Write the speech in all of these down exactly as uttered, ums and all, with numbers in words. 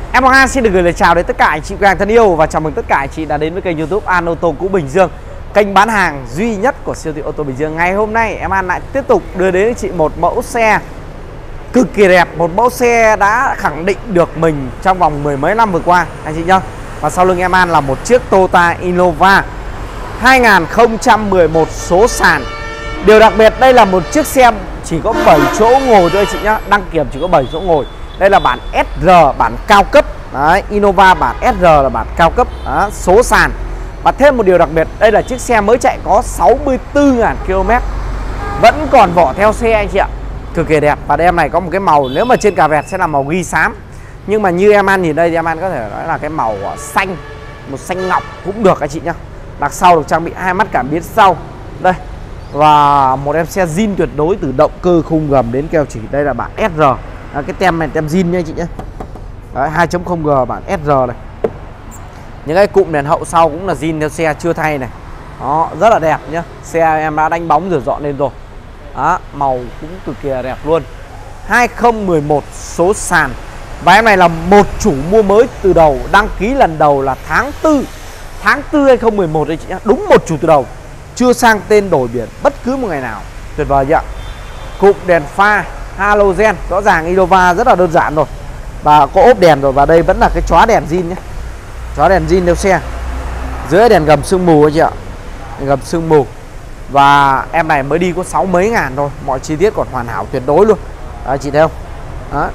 Em Hoàng An xin được gửi lời chào đến tất cả anh chị khách hàng thân yêu và chào mừng tất cả anh chị đã đến với kênh YouTube An Ô Tô Cũ Bình Dương, kênh bán hàng duy nhất của siêu thị ô tô Bình Dương. Ngày hôm nay em An lại tiếp tục đưa đến anh chị một mẫu xe cực kỳ đẹp, một mẫu xe đã khẳng định được mình trong vòng mười mấy năm vừa qua anh chị nhá. Và sau lưng em An là một chiếc Toyota Innova hai nghìn không trăm mười một số sàn. Điều đặc biệt đây là một chiếc xe chỉ có bảy chỗ ngồi thôi anh chị nhá, đăng kiểm chỉ có bảy chỗ ngồi. Đây là bản ét rờ, bản cao cấp. Đấy, Innova bản ét rờ là bản cao cấp. Đó, số sàn. Và thêm một điều đặc biệt, đây là chiếc xe mới chạy có sáu mươi tư nghìn ki lô mét. Vẫn còn vỏ theo xe anh chị ạ. Cực kỳ đẹp. Và đây em này có một cái màu, nếu mà trên cà vẹt sẽ là màu ghi xám. Nhưng mà như em An nhìn đây thì em An có thể nói là cái màu xanh, một xanh ngọc cũng được anh chị nhá. Đằng sau được trang bị hai mắt cảm biến sau. Đây. Và một em xe zin tuyệt đối từ động cơ, khung gầm đến keo chỉ. Đây là bản ét rờ. À, cái tem này tem zin nha anh chị nhé. Đấy, hai chấm không G bản ét rờ này. Những cái cụm đèn hậu sau cũng là zin theo xe, chưa thay này. Đó, rất là đẹp nhá. Xe em đã đánh bóng rửa dọn lên rồi. Đó, màu cũng cực kỳ đẹp luôn. Hai không một một số sàn. Và em này là một chủ mua mới từ đầu, đăng ký lần đầu là tháng tư. Tháng tư hai không một một đấy chị nhá. Đúng một chủ từ đầu. Chưa sang tên đổi biển bất cứ một ngày nào. Tuyệt vời ạ. Cụm đèn pha halogen, rõ ràng Innova rất là đơn giản rồi. Và có ốp đèn rồi. Và đây vẫn là cái chóa đèn zin nhé. Chóa đèn zin theo xe. Dưới đèn gầm sương mù anh chị ạ. Đèn gầm sương mù. Và em này mới đi có sáu mấy ngàn thôi. Mọi chi tiết còn hoàn hảo tuyệt đối luôn. Đấy, chị thấy không? Đó.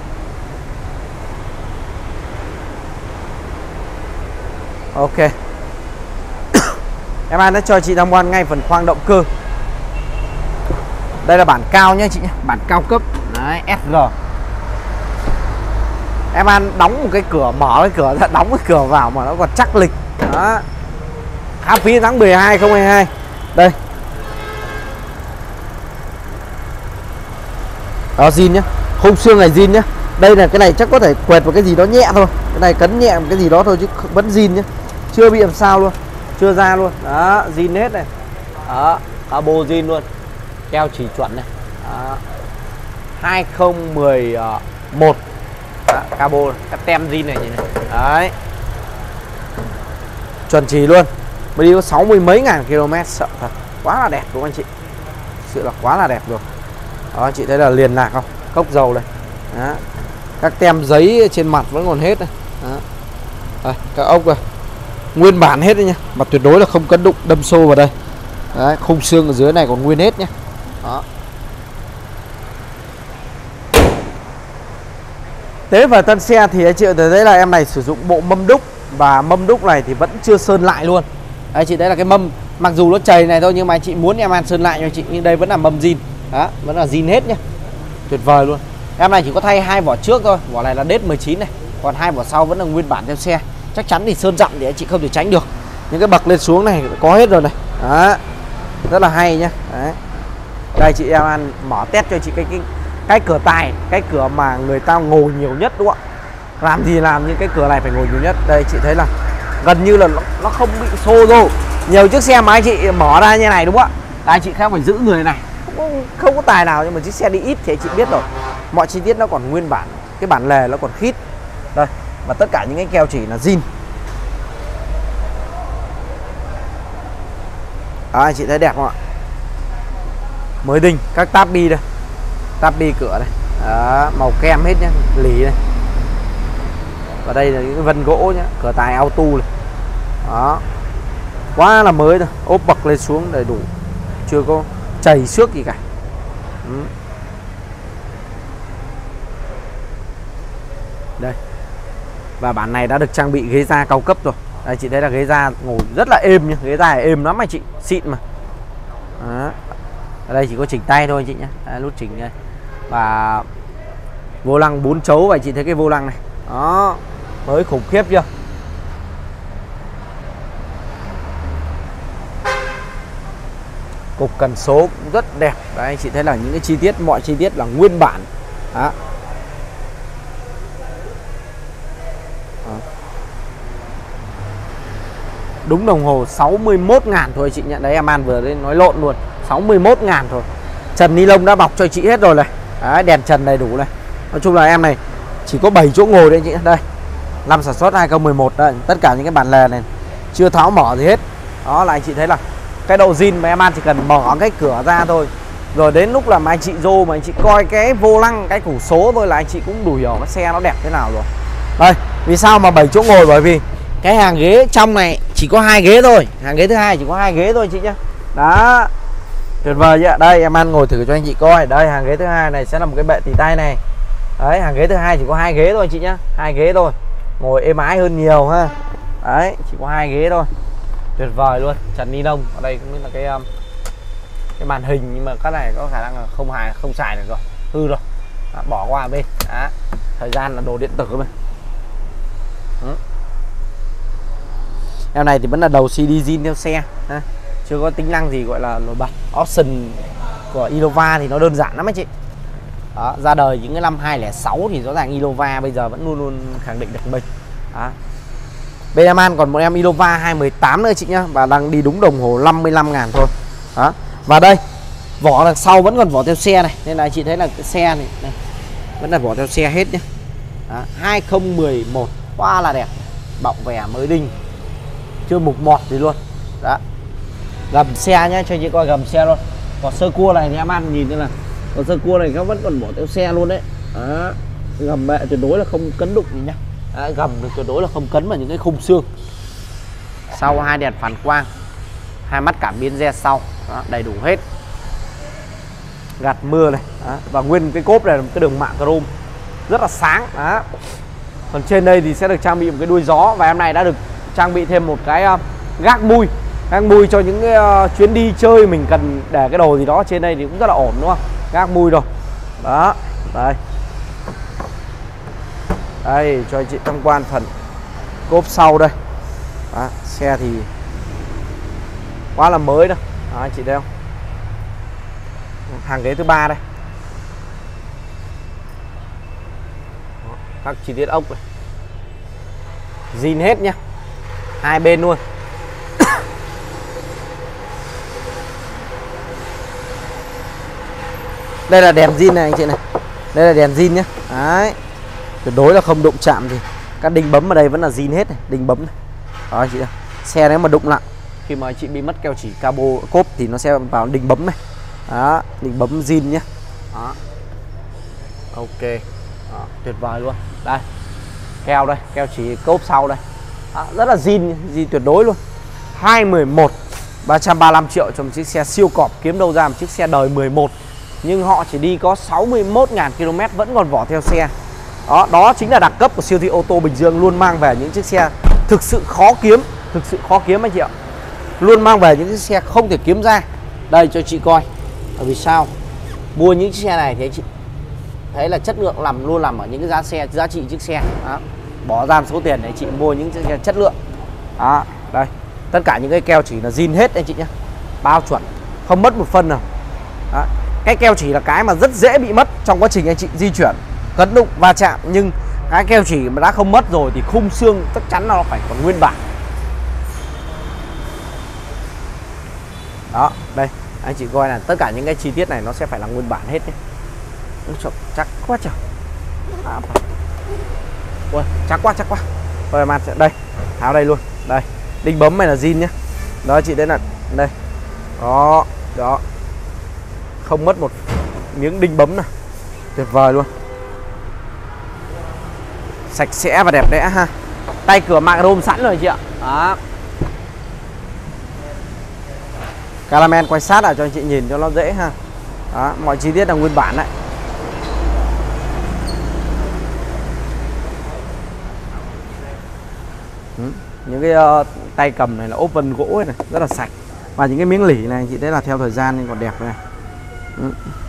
Ok. Em An đã cho chị tham quan ngay phần khoang động cơ. Đây là bản cao nhé chị nhé, bản cao cấp. Đấy, ét rờ. Em An đóng một cái cửa, mở cái cửa ra, đóng cái cửa vào mà nó còn chắc lịch. Đó. Khám phí tháng mười hai không hai hai. Đây. Đó, zin nhá. Khung xương này zin nhá. Đây là cái này chắc có thể quẹt vào cái gì đó nhẹ thôi. Cái này cấn nhẹ một cái gì đó thôi chứ vẫn zin nhá. Chưa bị làm sao luôn. Chưa ra luôn. Đó, zin hết này. Đó, cabo zin luôn. Keo chỉ chuẩn này. Đó. hai không một một. Đó, cabo, cái tem zin này, này. Đấy. Chuẩn chỉ luôn. Mới đi có sáu mươi mấy ngàn km, sợ thật. Quá là đẹp đúng không anh chị? Sự là quá là đẹp rồi. Đó, anh chị thấy là liền lạc không? Cốc dầu này. Đó. Các tem giấy trên mặt vẫn còn hết này. Đó. Đây, các ốc này. Nguyên bản hết đấy nha. Mà tuyệt đối là không cấn đụng đâm xô vào đây. Đấy, khung xương ở dưới này còn nguyên hết nhé. Đó. Tế vào thân xe thì anh chị thấy đấy là em này sử dụng bộ mâm đúc. Và mâm đúc này thì vẫn chưa sơn lại luôn. Đấy, chị thấy là cái mâm mặc dù nó chày này thôi nhưng mà anh chị muốn em An sơn lại cho chị, nhưng đây vẫn là mâm zin. Đó, vẫn là zin hết nhá. Tuyệt vời luôn. Em này chỉ có thay hai vỏ trước thôi. Vỏ này là đết mười chín này. Còn hai vỏ sau vẫn là nguyên bản theo xe. Chắc chắn thì sơn dặm thì anh chị không thể tránh được. Những cái bậc lên xuống này có hết rồi này. Đó. Rất là hay nhá. Đấy. Đây chị em An mở test cho chị cái, cái cái cửa tài, cái cửa mà người ta ngồi nhiều nhất đúng không ạ? Làm gì làm nhưng cái cửa này phải ngồi nhiều nhất. Đây chị thấy là gần như là nó, nó không bị xô đâu. Nhiều chiếc xe mà anh chị mở ra như này đúng không ạ? Đây, anh chị khác phải giữ người này. Không có, không có tài nào nhưng mà chiếc xe đi ít thì anh chị biết rồi. Mọi chi tiết nó còn nguyên bản, cái bản lề nó còn khít. Đây, và tất cả những cái keo chỉ là zin. Đó, anh chị thấy đẹp không ạ? Mới đinh các táp bi đây. Táp bi cửa này. Đó, màu kem hết nhá, lì này. Và đây là những cái vân gỗ nhá, cửa tài auto này. Đó. Quá là mới thôi, ốp bậc lên xuống đầy đủ. Chưa có chảy xước gì cả. Ừ. Đây. Và bản này đã được trang bị ghế da cao cấp rồi. Đây chị thấy là ghế da ngồi rất là êm nhá, ghế da êm lắm anh chị, xịn mà. Đó. Ở đây chỉ có chỉnh tay thôi anh chị nhé. Đây, nút chỉnh đây. Và vô lăng bốn chấu và chị thấy cái vô lăng này. Đó, mới khủng khiếp chưa? Cục cần số cũng rất đẹp. Đấy, anh chị thấy là những cái chi tiết, mọi chi tiết là nguyên bản. Đó. Đó. Đúng đồng hồ sáu mươi mốt ngàn thôi chị nhận đấy, em An vừa đến nói lộn luôn. sáu mươi mốt ngàn thôi. Trần ni lông đã bọc cho chị hết rồi này. Đấy, đèn trần đầy đủ này. Nói chung là em này chỉ có bảy chỗ ngồi đấy chị. Đây. Năm sản xuất hai không một một đây. Tất cả những cái bản lề này chưa tháo mở gì hết. Đó là anh chị thấy là cái độ zin mà em An chỉ cần mở cái cửa ra thôi. Rồi đến lúc là mà anh chị vô mà anh chị coi cái vô lăng, cái củ số thôi là anh chị cũng đủ hiểu cái xe nó đẹp thế nào rồi. Đây, vì sao mà bảy chỗ ngồi? Bởi vì cái hàng ghế trong này chỉ có hai ghế thôi. Hàng ghế thứ hai chỉ có hai ghế thôi chị nhá. Đó. Tuyệt vời chứ ạ. Đây em An ngồi thử cho anh chị coi. Đây hàng ghế thứ hai này sẽ là một cái bệ tỉ tay này. Đấy, hàng ghế thứ hai chỉ có hai ghế thôi chị nhá. Hai ghế thôi. Ngồi êm ái hơn nhiều ha. Đấy, chỉ có hai ghế thôi. Tuyệt vời luôn. Trần ni lông. Ở đây cũng là cái um, cái màn hình, nhưng mà cái này có khả năng là không hài không xài được rồi, hư rồi. Đó, bỏ qua bên. Đó. Thời gian là đồ điện tử mà. Ừ. Em này thì vẫn là đầu xê đê zin theo xe ha. Chưa có tính năng gì gọi là nổi bật. Option của Innova thì nó đơn giản lắm anh chị. Đó, ra đời những cái năm hai không không sáu thì rõ ràng Innova bây giờ vẫn luôn luôn khẳng định được mình. Đó. Bên em An còn một em Innova hai một tám nữa chị nhá, và đang đi đúng đồng hồ năm mươi lăm ngàn thôi. Đó. Và đây vỏ đằng sau vẫn còn vỏ theo xe này, nên là chị thấy là cái xe này, này vẫn là vỏ theo xe hết nhá. Đó. hai không một một quá là đẹp, bọng vẻ mới đinh, chưa mục mọt gì luôn. Đó. Gầm xe nhá, cho chị coi gầm xe luôn. Còn sơ cua này thì em An nhìn như là còn sơ cua này nó vẫn còn bỏ theo xe luôn đấy. Đó. Gầm bệ tuyệt đối là không cấn đụng gì nhá. Đó. Gầm tuyệt đối là không cấn vào những cái khung xương. Sau hai đèn phản quang, hai mắt cảm biến re sau. Đó, đầy đủ hết, gạt mưa này. Đó. Và nguyên cái cốp này là một cái đường mạ chrome rất là sáng. Đó. Còn trên đây thì sẽ được trang bị một cái đuôi gió, và em này đã được trang bị thêm một cái uh, gác mui, gác mui cho những cái, uh, chuyến đi chơi mình cần để cái đồ gì đó trên đây thì cũng rất là ổn đúng không? Gác mui rồi. Đó, đây. Đây cho anh chị tham quan phần cốp sau đây. Đó, xe thì quá là mới đâu. Đó, anh chị thấy không? Hàng ghế thứ ba đây. Đó, các chi tiết ốc này zin hết nhá, hai bên luôn. Đây là đèn zin này anh chị này, đây là đèn zin nhá. Đấy, tuyệt đối là không đụng chạm gì. Các đinh bấm ở đây vẫn là zin hết này, đinh bấm này. Đó anh chị này. Xe nếu mà đụng lại khi mà anh chị bị mất keo chỉ cabo cốp thì nó sẽ vào đinh bấm này. Đó, đinh bấm zin nhá. Đó. Ok. Đó, tuyệt vời luôn. Đây. Keo đây, keo chỉ cốp sau đây. Đó, rất là zin, zin tuyệt đối luôn. hai một một, ba trăm ba mươi lăm triệu cho một chiếc xe siêu cọp, kiếm đâu ra một chiếc xe đời mười một. Nhưng họ chỉ đi có sáu mươi mốt nghìn ki lô mét vẫn còn vỏ theo xe. Đó, đó chính là đẳng cấp của siêu thị ô tô Bình Dương, luôn mang về những chiếc xe thực sự khó kiếm, thực sự khó kiếm anh chị ạ. Luôn mang về những chiếc xe không thể kiếm ra. Đây cho chị coi. Bởi vì sao? Mua những chiếc xe này thì anh chị thấy là chất lượng nằm luôn nằm ở những cái giá xe, giá trị chiếc xe. Đó. Bỏ ra một số tiền để chị mua những chiếc xe chất lượng. Đó, đây. Tất cả những cái keo chỉ là zin hết anh chị nhé. Bao chuẩn, không mất một phân nào. Đó. Cái keo chỉ là cái mà rất dễ bị mất trong quá trình anh chị di chuyển, cấn đụng, va chạm. Nhưng cái keo chỉ mà đã không mất rồi thì khung xương chắc chắn nó phải còn nguyên bản. Đó, đây anh chị coi là tất cả những cái chi tiết này nó sẽ phải là nguyên bản hết nhé. Chắc quá trời. À, ôi, chắc quá chắc quá. Rồi mà đây, tháo đây luôn. Đây, đinh bấm này là zin nhé. Đó chị, đấy là đây. Đó, đó. Không mất một miếng đinh bấm nào. Tuyệt vời luôn. Sạch sẽ và đẹp đẽ ha. Tay cửa mạ chrome sẵn rồi chị ạ. Đó. Caramel quay sát lại cho anh chị nhìn cho nó dễ ha. Đó, mọi chi tiết là nguyên bản đấy. Ừ. Những cái uh, tay cầm này là ốp vân gỗ này, rất là sạch. Và những cái miếng lỉ này chị thấy là theo thời gian nên còn đẹp này. Ừ.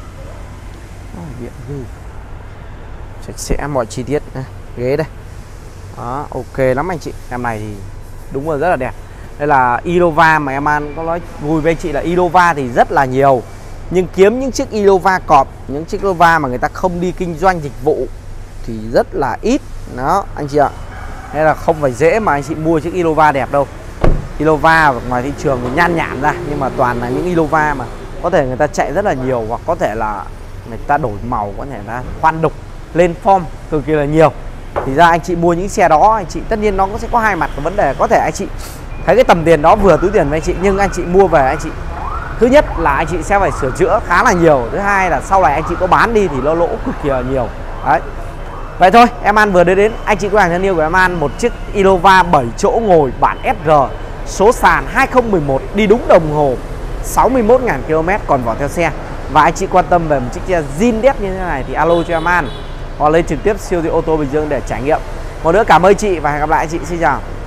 Sạch sẽ mọi chi tiết này. Ghế đây. Đó, ok lắm anh chị. Em này thì đúng là rất là đẹp. Đây là Innova mà em An có nói vui với anh chị là Innova thì rất là nhiều. Nhưng kiếm những chiếc Innova cọp, những chiếc Innova mà người ta không đi kinh doanh dịch vụ thì rất là ít. Đó anh chị ạ. Nên là không phải dễ mà anh chị mua chiếc Innova đẹp đâu. Innova ngoài thị trường thì nhan nhản ra, nhưng mà toàn là những Innova mà có thể người ta chạy rất là nhiều, hoặc có thể là người ta đổi màu, có thể là khoan đục, lên form cực kỳ là nhiều. Thì ra anh chị mua những xe đó, anh chị tất nhiên nó cũng sẽ có hai mặt của vấn đề. Có thể anh chị thấy cái tầm tiền đó vừa túi tiền với anh chị, nhưng anh chị mua về anh chị, thứ nhất là anh chị sẽ phải sửa chữa khá là nhiều, thứ hai là sau này anh chị có bán đi thì nó lỗ cực kỳ là nhiều. Đấy. Vậy thôi, em An vừa đến đến anh chị khách hàng thân yêu của em An một chiếc Innova bảy chỗ ngồi bản ét rờ, số sàn hai không một một, đi đúng đồng hồ, sáu mươi mốt nghìn ki lô mét còn vỏ theo xe. Và anh chị quan tâm về một chiếc xe zin đét như thế này thì alo cho em An, hoặc lên trực tiếp siêu thị ô tô Bình Dương để trải nghiệm. Một nữa cảm ơn chị và hẹn gặp lại anh chị. Xin chào.